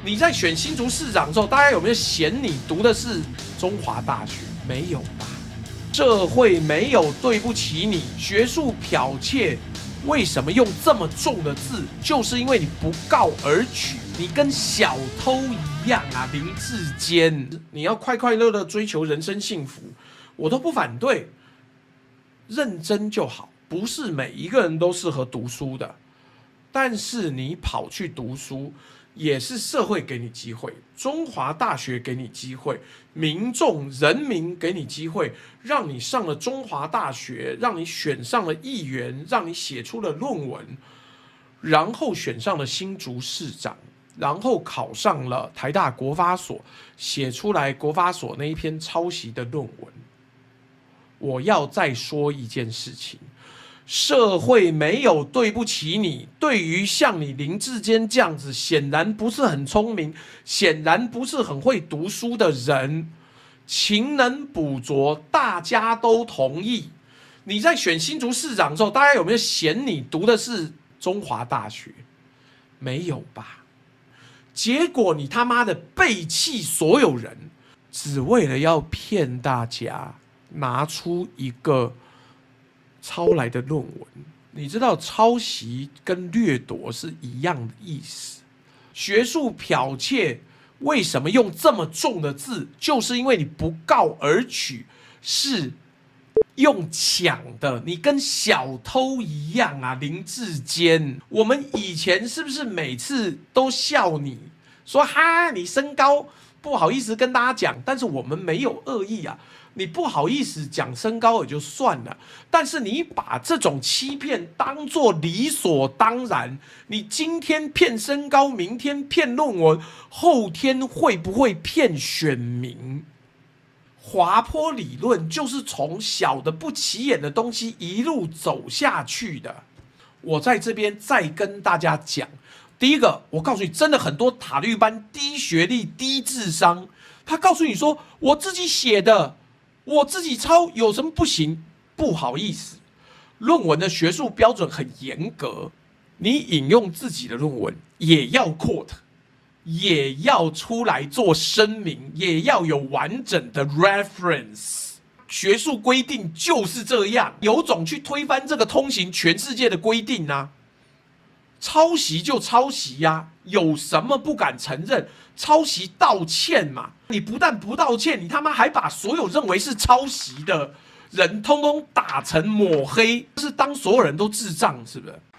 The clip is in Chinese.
你在选新竹市长的时候，大家有没有嫌你读的是中华大学？没有吧？社会没有对不起你，学术剽窃，为什么用这么重的字？就是因为你不告而取，你跟小偷一样啊！林志坚，你要快快乐乐追求人生幸福，我都不反对，认真就好。不是每一个人都适合读书的，但是你跑去读书，也是社会给你机会，中华大学给你机会，民众人民给你机会，让你上了中华大学，让你选上了议员，让你写出了论文，然后选上了新竹市长，然后考上了台大国发所，写出来国发所那一篇抄袭的论文。我要再说一件事情，社会没有对不起你，对于像你林志坚这样子显然不是很聪明，显然不是很会读书的人，勤能补拙，大家都同意。你在选新竹市长的时候，大家有没有嫌你读的是中华大学？没有吧？结果你他妈的背弃所有人，只为了要骗大家拿出一个抄来的论文。你知道抄袭跟掠夺是一样的意思。学术剽窃为什么用这么重的字？就是因为你不告而取，是用抢的，你跟小偷一样啊！林志坚，我们以前是不是每次都笑你说哈，你身高不好意思跟大家讲，但是我们没有恶意啊。你不好意思讲身高也就算了，但是你把这种欺骗当作理所当然，你今天骗身高，明天骗论文，后天会不会骗选民？滑坡理论就是从小的不起眼的东西一路走下去的。我在这边再跟大家讲，第一个，我告诉你，真的很多塔绿班低学历、低智商，他告诉你说我自己写的，我自己抄有什么不行？不好意思，论文的学术标准很严格，你引用自己的论文也要 quote， 也要出来做声明，也要有完整的 reference。学术规定就是这样，有种去推翻这个通行全世界的规定啊！抄袭就抄袭呀，有什么不敢承认？抄袭道歉嘛！你不但不道歉，你他妈还把所有认为是抄袭的人通通打成抹黑，是当所有人都智障是不是？